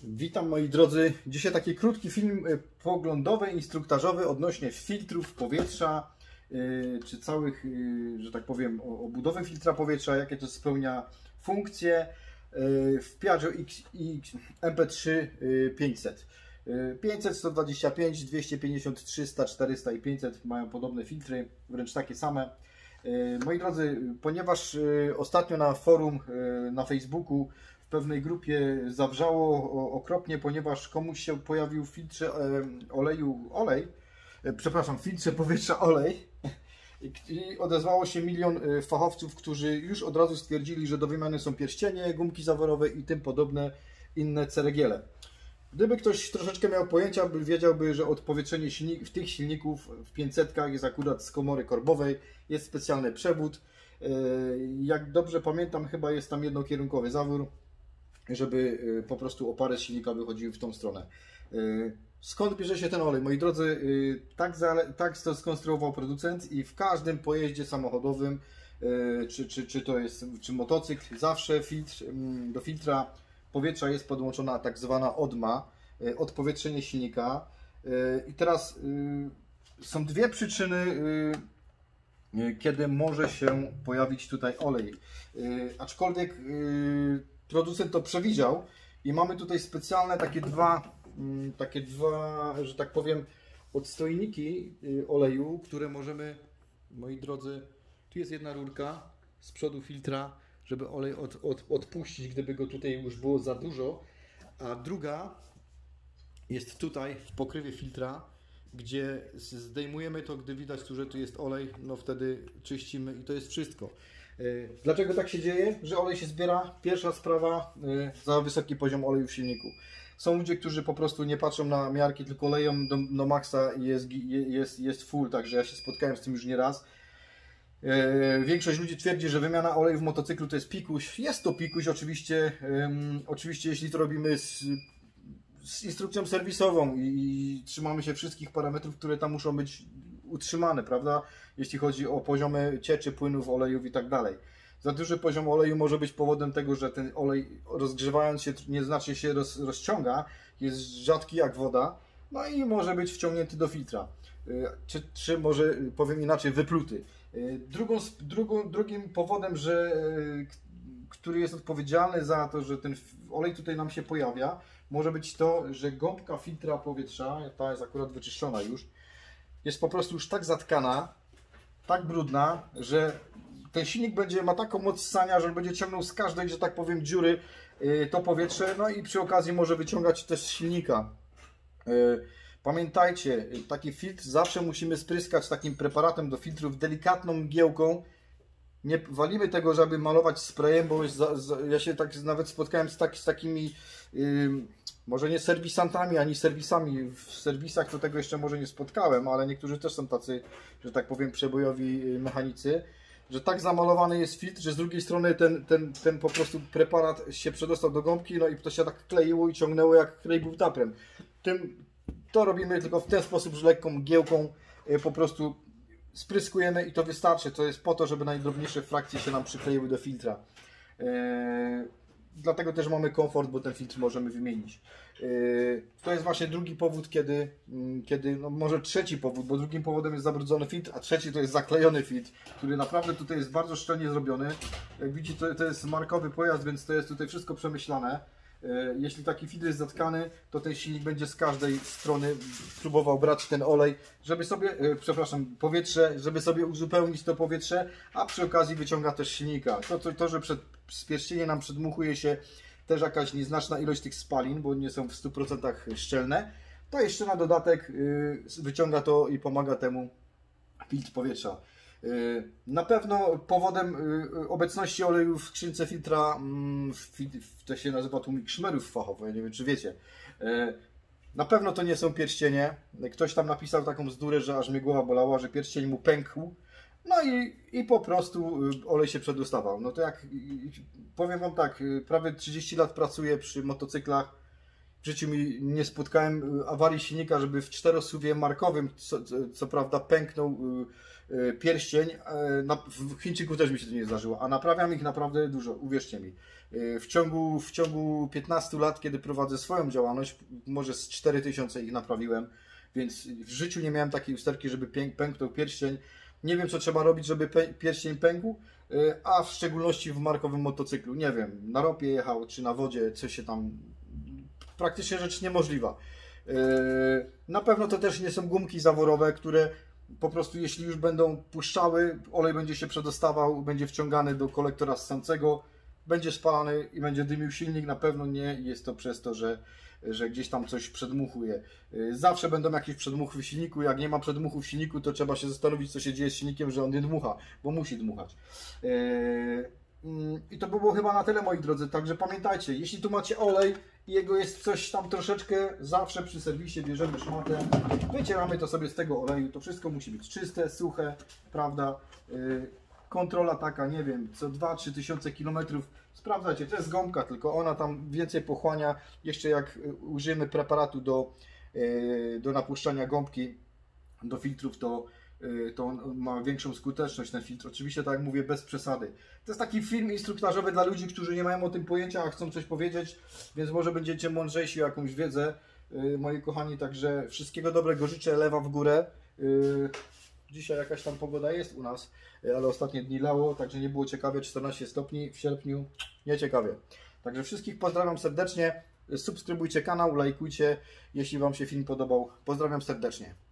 Witam moi drodzy. Dzisiaj taki krótki film poglądowy, instruktażowy odnośnie filtrów powietrza, czy całych, że tak powiem, o budowę filtra powietrza, jakie to spełnia funkcje w Piaggio MP3 500. 500, 125, 250, 300, 400 i 500 mają podobne filtry, wręcz takie same. Moi drodzy, ponieważ ostatnio na forum na Facebooku w pewnej grupie zawrzało okropnie, ponieważ komuś się pojawił w filtrze filtrze powietrza olej i odezwało się milion fachowców, którzy już od razu stwierdzili, że do wymiany są pierścienie, gumki zaworowe i tym podobne inne ceregiele. Gdyby ktoś troszeczkę miał pojęcia, wiedziałby, że odpowietrzenie w tych silników w 500 jest akurat z komory korbowej, jest specjalny przewód. Jak dobrze pamiętam, chyba jest tam jednokierunkowy zawór, żeby po prostu opary z silnika wychodziły w tą stronę. Skąd bierze się ten olej? Moi drodzy, tak to skonstruował producent i w każdym pojeździe samochodowym, czy to jest motocykl, zawsze do filtra powietrza jest podłączona tak zwana odma, odpowietrzenie silnika. I teraz są dwie przyczyny, kiedy może się pojawić tutaj olej. Aczkolwiek producent to przewidział i mamy tutaj specjalne takie dwa, że tak powiem, odstojniki oleju, które możemy, moi drodzy, tu jest jedna rurka z przodu filtra, żeby olej odpuścić, gdyby go tutaj już było za dużo, a druga jest tutaj w pokrywie filtra, gdzie zdejmujemy to, gdy widać tu, że tu jest olej, no wtedy czyścimy i to jest wszystko. Dlaczego tak się dzieje? Że olej się zbiera? Pierwsza sprawa, za wysoki poziom oleju w silniku. Są ludzie, którzy po prostu nie patrzą na miarki, tylko leją do maksa i jest full, także ja się spotkałem z tym już nieraz. Większość ludzi twierdzi, że wymiana oleju w motocyklu to jest pikuś. Jest to pikuś oczywiście, jeśli to robimy z instrukcją serwisową i trzymamy się wszystkich parametrów, które tam muszą być utrzymane, prawda? Jeśli chodzi o poziomy cieczy, płynów, olejów i tak dalej. Za duży poziom oleju może być powodem tego, że ten olej rozgrzewając się nieznacznie się rozciąga, jest rzadki jak woda, no i może być wciągnięty do filtra. Czy może powiem inaczej, wypluty. Drugim powodem, który jest odpowiedzialny za to, że ten olej tutaj nam się pojawia, może być to, że gąbka filtra powietrza, ta jest akurat wyczyszczona już, jest po prostu już tak zatkana, tak brudna, że ten silnik ma taką moc ssania, że będzie ciągnął z każdej, że tak powiem, dziury to powietrze, no i przy okazji może wyciągać też z silnika. Pamiętajcie, taki filtr zawsze musimy spryskać takim preparatem do filtrów, delikatną mgiełką. Nie walimy tego, żeby malować sprayem, bo ja się tak nawet spotkałem z takimi, może nie serwisantami, ani serwisami. W serwisach to tego jeszcze może nie spotkałem, ale niektórzy też są tacy, że tak powiem, przebojowi mechanicy, że tak zamalowany jest filtr, że z drugiej strony ten po prostu preparat się przedostał do gąbki, no i to się tak kleiło i ciągnęło jak klej bułtaprem. To robimy tylko w ten sposób, że lekką mgiełką po prostu spryskujemy i to wystarczy. To jest po to, żeby najdrobniejsze frakcje się nam przykleiły do filtra. Dlatego też mamy komfort, bo ten filtr możemy wymienić. To jest właśnie drugi powód, no może trzeci powód, bo drugim powodem jest zabrudzony filtr, a trzeci to jest zaklejony filtr, który naprawdę tutaj jest bardzo szczelnie zrobiony. Jak widzicie, to jest markowy pojazd, więc to jest tutaj wszystko przemyślane. Jeśli taki filtr jest zatkany, to ten silnik będzie z każdej strony próbował brać ten olej, powietrze, żeby sobie uzupełnić to powietrze, a przy okazji wyciąga też silnika. To że przed pierścieniem nam przedmuchuje się też jakaś nieznaczna ilość tych spalin, bo nie są w 100% szczelne, to jeszcze na dodatek wyciąga to i pomaga temu filtr powietrza. Na pewno powodem obecności oleju w skrzynce filtra, to się nazywa tłumik szmerów fachowo, ja nie wiem czy wiecie. Na pewno to nie są pierścienie. Ktoś tam napisał taką bzdurę, że aż mnie głowa bolała, że pierścień mu pękł. No i po prostu olej się przedostawał. No to jak powiem wam tak, prawie 30 lat pracuję przy motocyklach w życiu nie spotkałem awarii silnika, żeby w czterosuwie markowym, co prawda pęknął pierścień. Chińczyków też mi się to nie zdarzyło, a naprawiam ich naprawdę dużo, uwierzcie mi. W ciągu 15 lat, kiedy prowadzę swoją działalność, może z 4000 ich naprawiłem, więc w życiu nie miałem takiej usterki, żeby pęknął pierścień. Nie wiem, co trzeba robić, żeby pierścień pękł, a w szczególności w markowym motocyklu. Nie wiem, na ropie jechał, czy na wodzie, coś się tam... Praktycznie rzecz niemożliwa. Na pewno to też nie są gumki zaworowe, które po prostu jeśli już będą puszczały, olej będzie się przedostawał, będzie wciągany do kolektora ssącego, będzie spalany i będzie dymił silnik. Na pewno nie jest to przez to, że gdzieś tam coś przedmuchuje. Zawsze będą jakieś przedmuchy w silniku. Jak nie ma przedmuchów w silniku, to trzeba się zastanowić, co się dzieje z silnikiem, że on nie dmucha, bo musi dmuchać. I to by było chyba na tyle, moi drodzy. Także pamiętajcie, jeśli tu macie olej i jego jest coś tam troszeczkę, zawsze przy serwisie bierzemy szmatę, wycieramy to sobie z tego oleju. To wszystko musi być czyste, suche, prawda? Kontrola taka, nie wiem, co 2-3 tysiące kilometrów. Sprawdzajcie, to jest gąbka, tylko ona tam więcej pochłania. Jeszcze jak użyjemy preparatu do napuszczania gąbki do filtrów, to on ma większą skuteczność, ten filtr. Oczywiście, tak jak mówię, bez przesady. To jest taki film instruktażowy dla ludzi, którzy nie mają o tym pojęcia, a chcą coś powiedzieć, więc może będziecie mądrzejsi o jakąś wiedzę, moi kochani. Także wszystkiego dobrego życzę, lewa w górę. Dzisiaj jakaś tam pogoda jest u nas, ale ostatnie dni lało, także nie było ciekawie, 14 stopni w sierpniu, nieciekawie. Także wszystkich pozdrawiam serdecznie, subskrybujcie kanał, lajkujcie, jeśli Wam się film podobał. Pozdrawiam serdecznie.